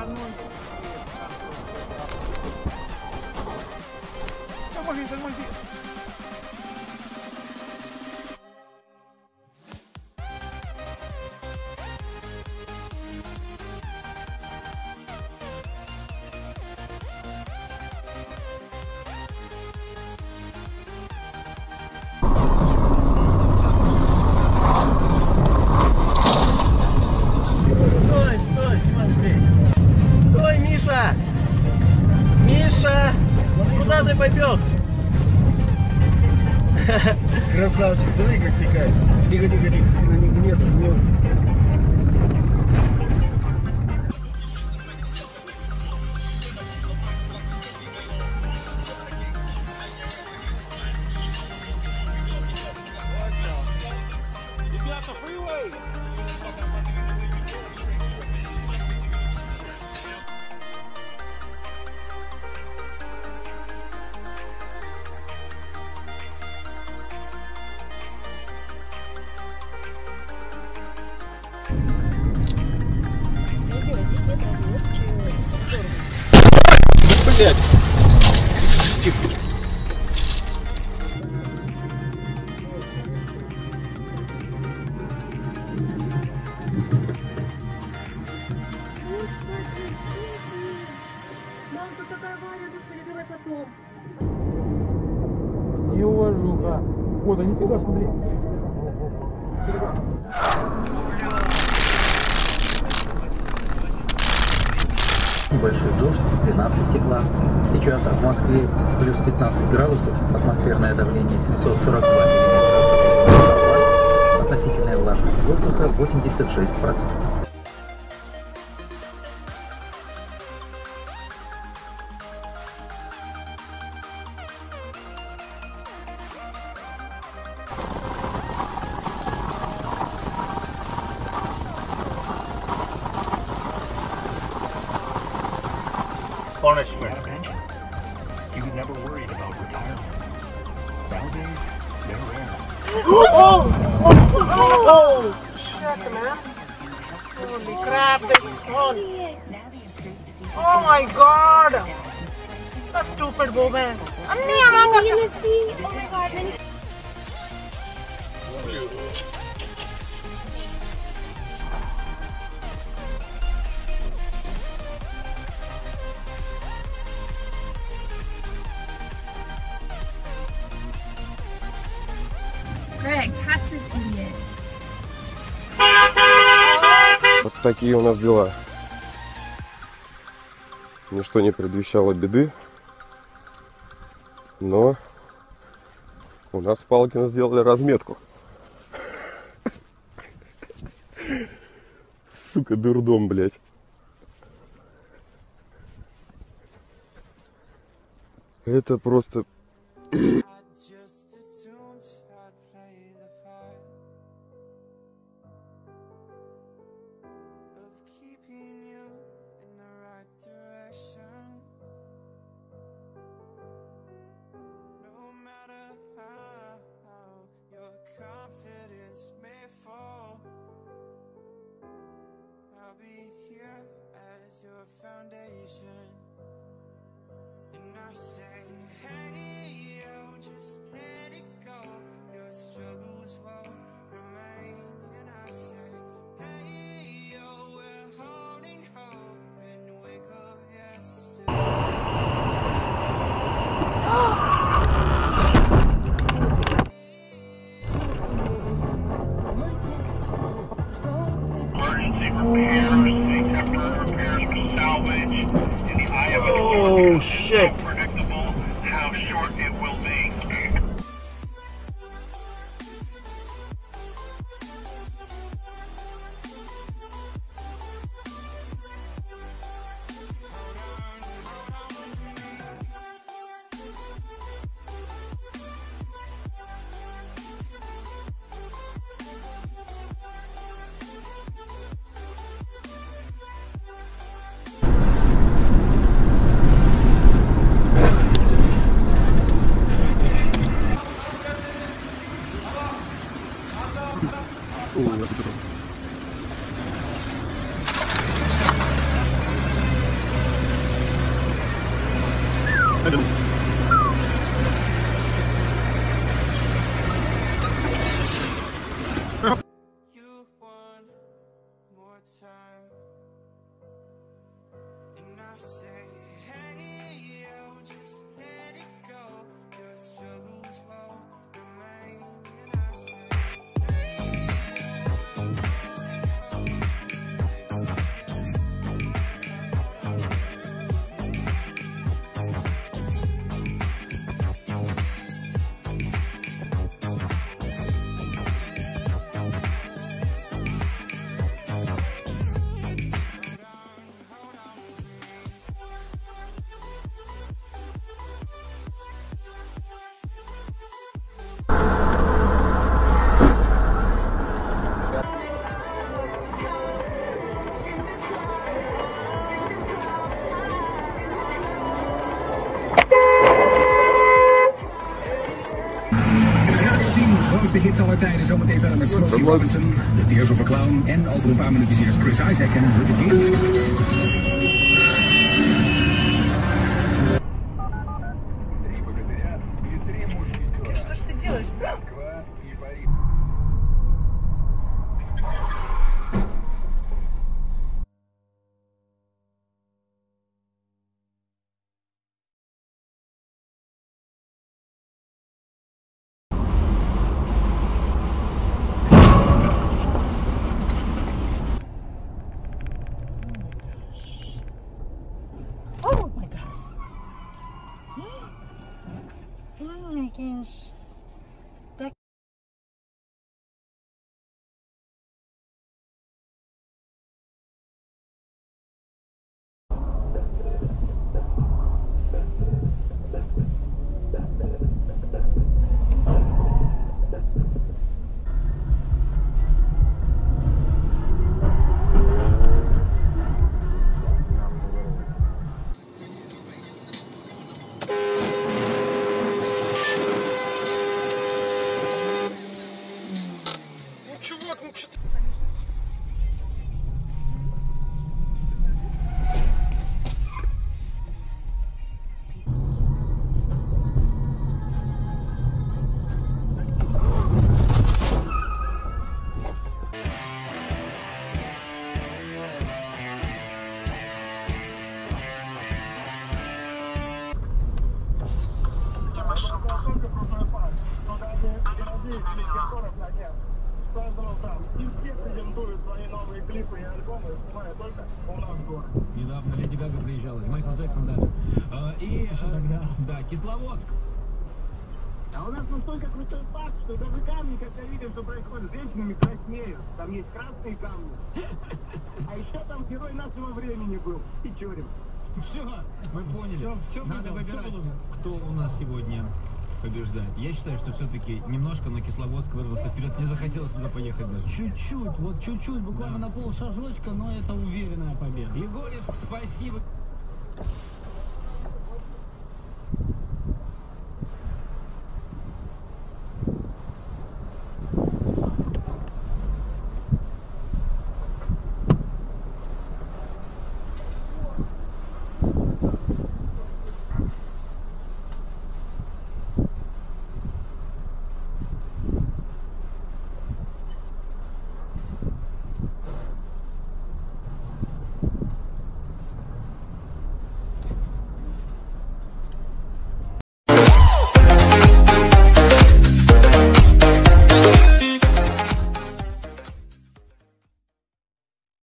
Тормози, тормози. Куда ты пойдешь? Красавчик, смотри, как текает. Тихо, тихо, тихо, сильно не гнет, гнет. Ребята, фривей! Блять! Мам, тут такая авария, господи, давай потом. Не уважуха. Вот, а нифига, смотри. Небольшой дождь, 12 тепла. Сейчас в Москве плюс 15 градусов, атмосферное давление 742 миллиметра. Относительная влажность воздуха 86%. Punishment. He was never worried about retirement. Nowadays, they're rare. Oh! Shit, man. Holy crap, this is fun. Oh my god! A stupid woman. Oh my god, Greg, pass this idiot. Вот такие у нас дела. Ничто не предвещало беды, но у нас в Палкино сделали разметку. Сука, дурдом, блядь. Это просто... Oh shit! Predictable how short it will be. hits aller tijden. Zometeen verder met Smokey Robinson, The Tears of a Clown. En over een paar minuutjes eerst Chris Isaac en Hurt Again. Что ж ты делаешь? Oh my gosh. Oh my gosh. Недавно Леди Гага приезжала, и Майкл Джексон даже. И что тогда? Да, Кисловодск. А у нас настолько крутой парк, что даже камни, когда видим, что происходит с женщинами, краснеют. Там есть красные камни. А еще там герой нашего времени был. Печорин. Все, мы поняли. Все Надо выдал, выбирать, все кто у нас сегодня побеждает. Я считаю, что все-таки немножко на Кисловодск вырвался вперед. Мне захотелось туда поехать даже. Чуть-чуть, вот чуть-чуть, буквально на полшажочка, но это уверенная победа. Егорьевск, спасибо.